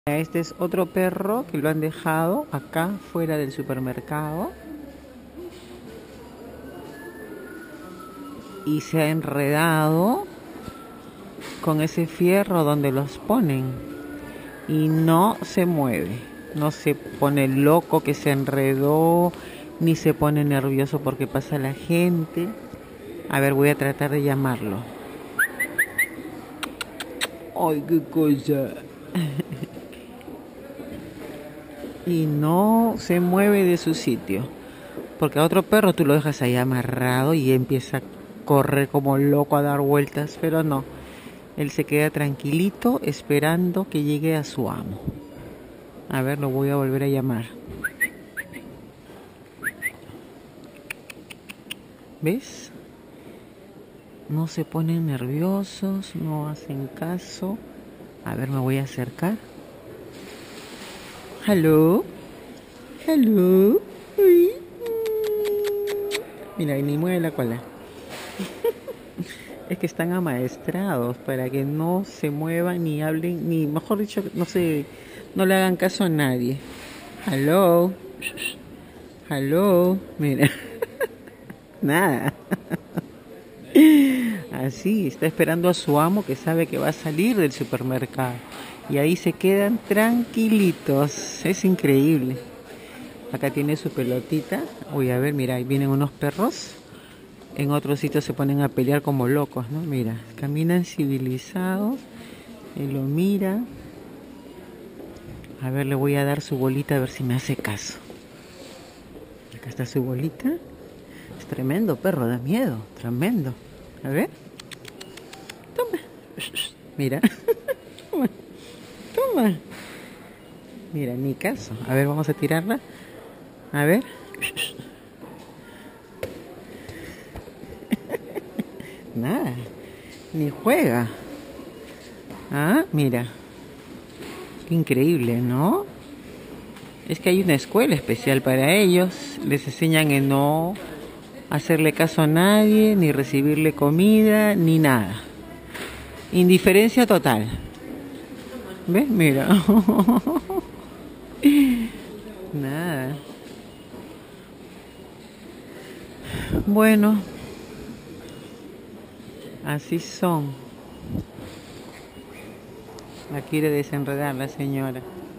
Este es otro perro que lo han dejado acá fuera del supermercado y se ha enredado con ese fierro donde los ponen y no se mueve, no se pone loco que se enredó ni se pone nervioso porque pasa la gente. A ver, voy a tratar de llamarlo. Ay, qué cosa. Y no se mueve de su sitio, porque a otro perro tú lo dejas ahí amarrado y empieza a correr como loco a dar vueltas, pero no, él se queda tranquilito esperando que llegue a su amo. A ver, lo voy a volver a llamar. ¿Ves? No se ponen nerviosos, no hacen caso. A ver, me voy a acercar. ¿Aló? ¿Aló? Uy. Mira, y ni mueve la cola. Es que están amaestrados para que no se muevan ni hablen, ni mejor dicho, no le hagan caso a nadie. ¿Aló? ¿Aló? Mira. Nada. Así, está esperando a su amo que sabe que va a salir del supermercado. Y ahí se quedan tranquilitos. Es increíble. Acá tiene su pelotita. Uy, a ver, mira, ahí vienen unos perros. En otros sitios se ponen a pelear como locos, ¿no? Mira, caminan civilizados. Él lo mira. A ver, le voy a dar su bolita a ver si me hace caso. Acá está su bolita. Es tremendo perro, da miedo. Tremendo. A ver. Toma. Mira. Toma. Toma. Mira, ni caso. A ver, vamos a tirarla. A ver. Nada. Ni juega. Ah, mira. Qué increíble, ¿no? Es que hay una escuela especial para ellos. Les enseñan a no hacerle caso a nadie, ni recibirle comida, ni nada. Indiferencia total. ¿Ves? Mira. Nada. Bueno, así son. La quiere desenredar la señora.